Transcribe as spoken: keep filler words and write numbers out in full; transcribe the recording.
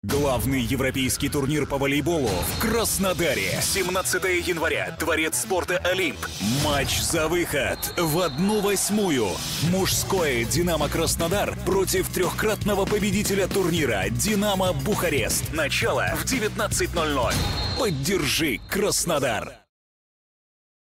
Главный европейский турнир по волейболу в Краснодаре. семнадцатого января. Дворец спорта «Олимп». Матч за выход в одну восьмую. Мужское «Динамо Краснодар» против трехкратного победителя турнира «Динамо Бухарест». Начало в девятнадцать ноль ноль. Поддержи Краснодар.